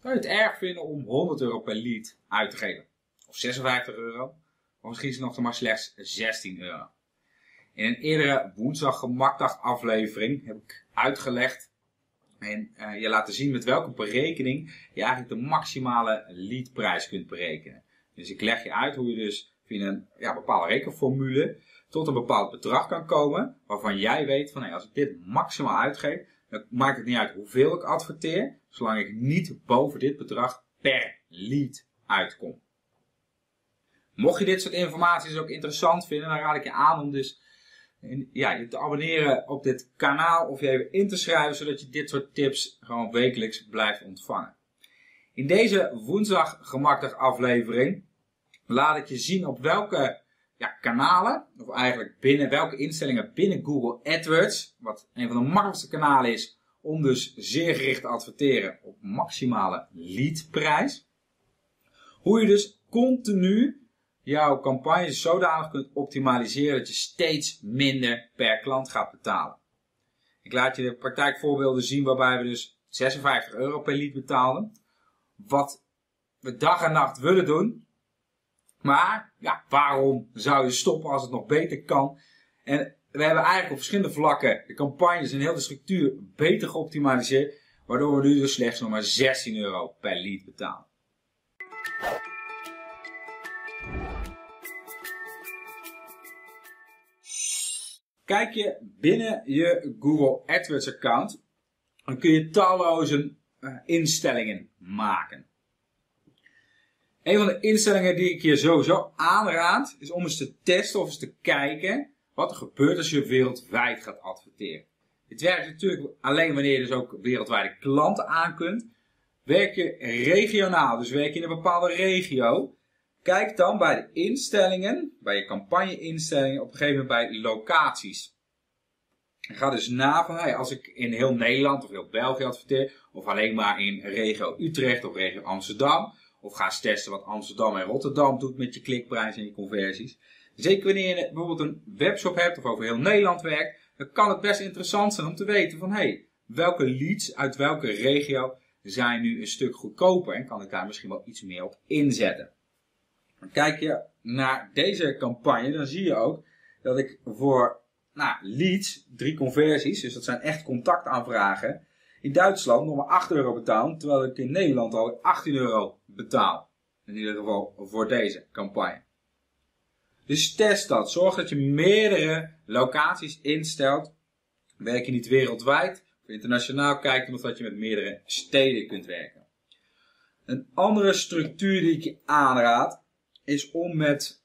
Zou je het erg vinden om €100 per lead uit te geven? Of €56? Of misschien is het nog maar slechts €16. In een eerdere woensdag gemakdag aflevering heb ik uitgelegd en je laten zien met welke berekening je eigenlijk de maximale leadprijs kunt berekenen. Dus ik leg je uit hoe je dus via een bepaalde rekenformule tot een bepaald bedrag kan komen waarvan jij weet van als ik dit maximaal uitgeef, dan maakt het niet uit hoeveel ik adverteer, zolang ik niet boven dit bedrag per lead uitkom. Mocht je dit soort informatie ook interessant vinden, dan raad ik je aan om dus je te abonneren op dit kanaal of je even in te schrijven, zodat je dit soort tips gewoon wekelijks blijft ontvangen. In deze woensdag gemakdag aflevering laat ik je zien op welke kanalen, of eigenlijk binnen welke instellingen binnen Google AdWords, wat een van de makkelijkste kanalen is om dus zeer gericht te adverteren op maximale leadprijs, hoe je dus continu jouw campagnes zodanig kunt optimaliseren dat je steeds minder per klant gaat betalen. Ik laat je de praktijkvoorbeelden zien waarbij we dus €56 per lead betaalden. Wat we dag en nacht willen doen. Maar waarom zou je stoppen als het nog beter kan? En we hebben eigenlijk op verschillende vlakken de campagnes en heel de structuur beter geoptimaliseerd. Waardoor we nu dus slechts nog maar €16 per lead betalen. Kijk je binnen je Google AdWords account, dan kun je talloze instellingen maken. Een van de instellingen die ik je sowieso aanraad, is om eens te testen of eens te kijken wat er gebeurt als je wereldwijd gaat adverteren. Dit werkt natuurlijk alleen wanneer je dus ook wereldwijde klanten aan kunt. Werk je regionaal, dus werk je in een bepaalde regio, kijk dan bij de instellingen, bij je campagne-instellingen, op een gegeven moment bij locaties. En ga dus na van, als ik in heel Nederland of heel België adverteer, of alleen maar in regio Utrecht of regio Amsterdam, of ga eens testen wat Amsterdam en Rotterdam doet met je klikprijs en je conversies. Zeker wanneer je bijvoorbeeld een webshop hebt of over heel Nederland werkt, dan kan het best interessant zijn om te weten van, welke leads uit welke regio zijn nu een stuk goedkoper en kan ik daar misschien wel iets meer op inzetten. Kijk je naar deze campagne, dan zie je ook dat ik voor leads, 3 conversies, dus dat zijn echt contactaanvragen, in Duitsland nog maar €8 betaal, terwijl ik in Nederland al €18 betaal. In ieder geval voor deze campagne. Dus test dat. Zorg dat je meerdere locaties instelt. Werk je niet wereldwijd of internationaal, kijkt omdat dat je met meerdere steden kunt werken. Een andere structuur die ik je aanraad is om met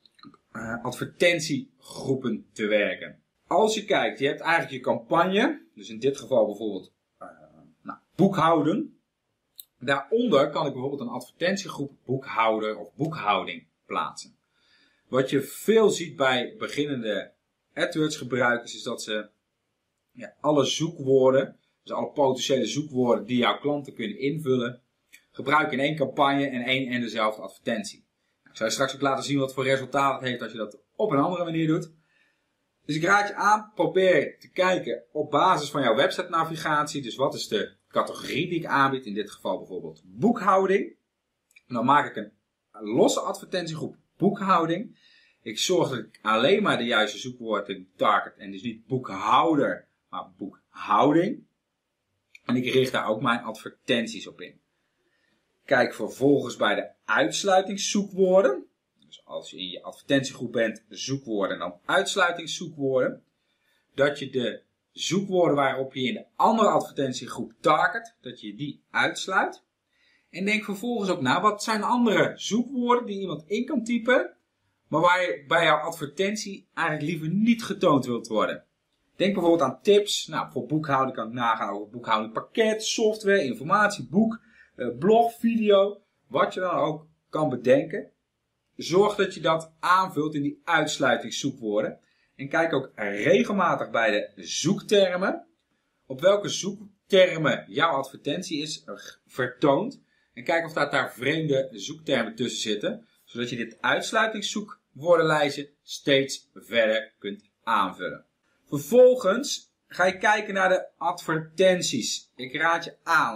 advertentiegroepen te werken. Als je kijkt, je hebt eigenlijk je campagne, dus in dit geval bijvoorbeeld boekhouden. Daaronder kan ik bijvoorbeeld een advertentiegroep boekhouder of boekhouding plaatsen. Wat je veel ziet bij beginnende AdWords gebruikers is dat ze alle zoekwoorden, dus alle potentiële zoekwoorden die jouw klanten kunnen invullen, gebruiken in één campagne en één en dezelfde advertentie. Ik zal je straks ook laten zien wat voor resultaat het heeft als je dat op een andere manier doet. Dus ik raad je aan, probeer te kijken op basis van jouw website navigatie. Dus wat is de categorie die ik aanbied, in dit geval bijvoorbeeld boekhouding. En dan maak ik een losse advertentiegroep boekhouding. Ik zorg dat ik alleen maar de juiste zoekwoorden target en dus niet boekhouder, maar boekhouding. En ik richt daar ook mijn advertenties op in. Kijk vervolgens bij de uitsluitingszoekwoorden. Dus als je in je advertentiegroep bent, zoekwoorden en dan uitsluitingszoekwoorden. Dat je de zoekwoorden waarop je in de andere advertentiegroep target, dat je die uitsluit. En denk vervolgens ook na, wat zijn andere zoekwoorden die iemand in kan typen, maar waar je bij jouw advertentie eigenlijk liever niet getoond wilt worden. Denk bijvoorbeeld aan tips. Voor boekhouden kan ik nagaan over boekhouding pakket, software, informatie, boek, blog, video, wat je dan ook kan bedenken. Zorg dat je dat aanvult in die uitsluitingszoekwoorden. En kijk ook regelmatig bij de zoektermen. Op welke zoektermen jouw advertentie is vertoond. En kijk of daar vreemde zoektermen tussen zitten. Zodat je dit uitsluitingszoekwoordenlijstje steeds verder kunt aanvullen. Vervolgens ga je kijken naar de advertenties. Ik raad je aan. Dus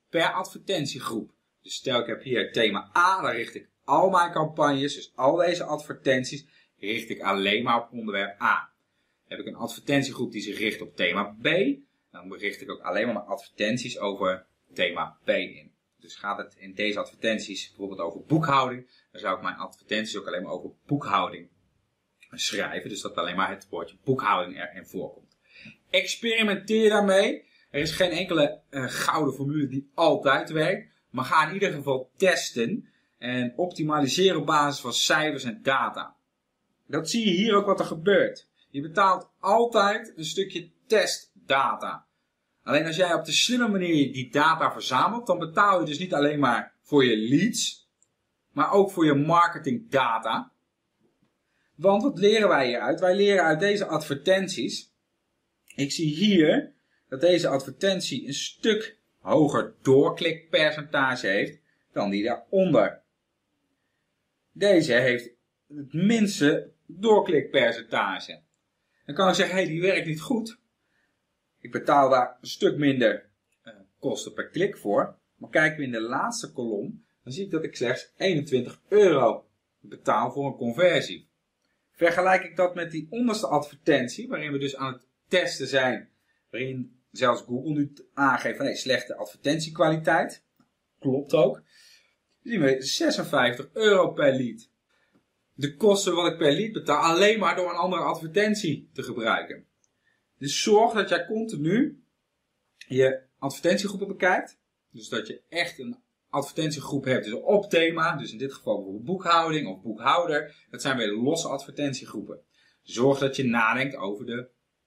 per advertentiegroep. Dus stel ik heb hier thema A, dan richt ik al mijn campagnes, dus al deze advertenties, richt ik alleen maar op onderwerp A. Heb ik een advertentiegroep die zich richt op thema B, dan richt ik ook alleen maar mijn advertenties over thema B in. Dus gaat het in deze advertenties bijvoorbeeld over boekhouding, dan zou ik mijn advertenties ook alleen maar over boekhouding schrijven. Dus dat alleen maar het woordje boekhouding erin voorkomt. Experimenteer daarmee. Er is geen enkele gouden formule die altijd werkt. Maar ga in ieder geval testen en optimaliseren op basis van cijfers en data. Dat zie je hier ook wat er gebeurt. Je betaalt altijd een stukje testdata. Alleen als jij op de slimme manier die data verzamelt, dan betaal je dus niet alleen maar voor je leads, maar ook voor je marketingdata. Want wat leren wij hieruit? Wij leren uit deze advertenties. Ik zie hier dat deze advertentie een stuk hoger doorklikpercentage heeft dan die daaronder. Deze heeft het minste doorklikpercentage. Dan kan ik zeggen, hey, die werkt niet goed. Ik betaal daar een stuk minder kosten per klik voor. Maar kijken we in de laatste kolom, dan zie ik dat ik slechts €21 betaal voor een conversie. Vergelijk ik dat met die onderste advertentie, waarin we dus aan het testen zijn, waarin zelfs Google nu aangeeft van slechte advertentiekwaliteit. Klopt ook. Dan zien we €56 per lead. De kosten wat ik per lead betaal alleen maar door een andere advertentie te gebruiken. Dus zorg dat jij continu je advertentiegroepen bekijkt. Dus dat je echt een advertentiegroep hebt dus op thema. Dus in dit geval bijvoorbeeld boekhouding of boekhouder. Dat zijn weer losse advertentiegroepen. Zorg dat je nadenkt over de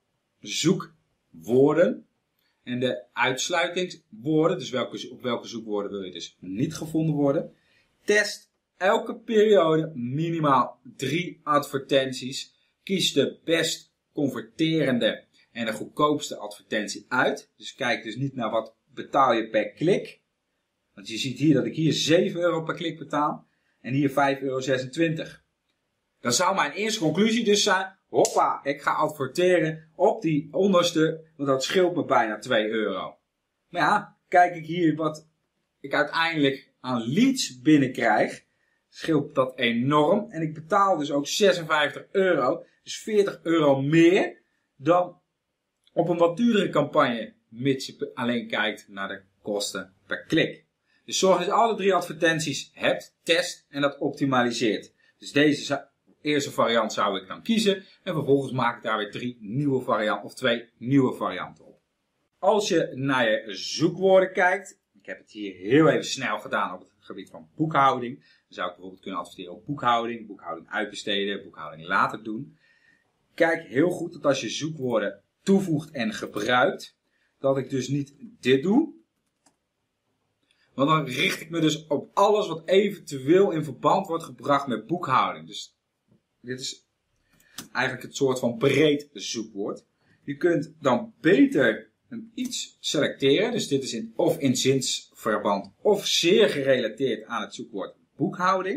zoekwoorden en de uitsluitingswoorden. Dus op welke zoekwoorden wil je dus niet gevonden worden. Test elke periode minimaal 3 advertenties. Kies de best converterende en de goedkoopste advertentie uit. Dus kijk dus niet naar wat betaal je per klik. Want je ziet hier dat ik hier €7 per klik betaal. En hier €5,26. Dan zou mijn eerste conclusie dus zijn, hoppa, ik ga adverteren op die onderste, want dat scheelt me bijna €2. Maar ja, kijk ik hier wat ik uiteindelijk aan leads binnenkrijg, scheelt dat enorm. En ik betaal dus ook €56, dus €40 meer dan op een wat duurdere campagne, mits je alleen kijkt naar de kosten per klik. Dus zorg dat je alle 3 advertenties hebt, test en dat optimaliseert. Dus deze eerste variant zou ik dan kiezen en vervolgens maak ik daar weer 2 nieuwe varianten op. Als je naar je zoekwoorden kijkt, ik heb het hier heel even snel gedaan op het gebied van boekhouding. Dan zou ik bijvoorbeeld kunnen adverteren op boekhouding, boekhouding uitbesteden, boekhouding later doen. Kijk heel goed dat als je zoekwoorden toevoegt en gebruikt, dat ik dus niet dit doe. Want dan richt ik me dus op alles wat eventueel in verband wordt gebracht met boekhouding. Dus dit is eigenlijk het soort van breed zoekwoord. Je kunt dan beter iets selecteren. Dus dit is of in zinsverband of zeer gerelateerd aan het zoekwoord boekhouding.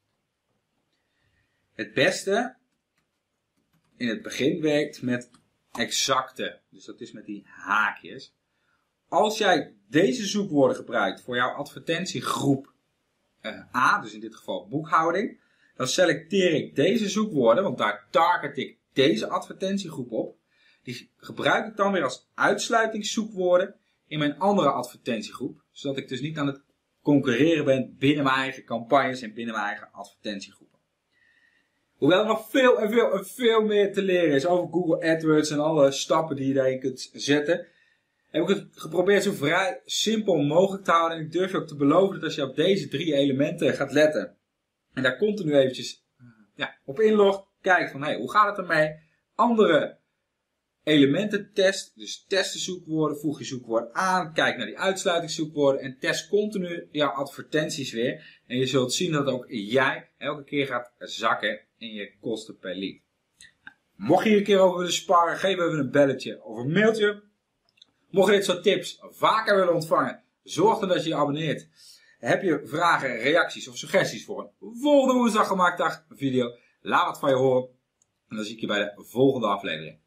Het beste in het begin werkt met exacte. Dus dat is met die haakjes. Als jij deze zoekwoorden gebruikt voor jouw advertentiegroep A, dus in dit geval boekhouding, dan selecteer ik deze zoekwoorden, want daar target ik deze advertentiegroep op. Die gebruik ik dan weer als uitsluitingszoekwoorden in mijn andere advertentiegroep, zodat ik dus niet aan het concurreren ben binnen mijn eigen campagnes en binnen mijn eigen advertentiegroepen. Hoewel er nog veel meer te leren is over Google AdWords en alle stappen die je daarin kunt zetten, heb ik het geprobeerd zo vrij simpel mogelijk te houden. En ik durf je ook te beloven dat als je op deze 3 elementen gaat letten en daar continu eventjes op inlogt, kijkt van hoe gaat het ermee? Andere elementen test, dus test de zoekwoorden, voeg je zoekwoord aan, kijk naar die uitsluitingszoekwoorden en test continu jouw advertenties weer. En je zult zien dat ook jij elke keer gaat zakken in je kosten per lead. Mocht je hier een keer over willen sparren, geef even een belletje of een mailtje. Mocht je dit soort tips vaker willen ontvangen, zorg dan dat je je abonneert. Heb je vragen, reacties of suggesties voor een volgende woensdag gemaakt video? Laat wat van je horen en dan zie ik je bij de volgende aflevering.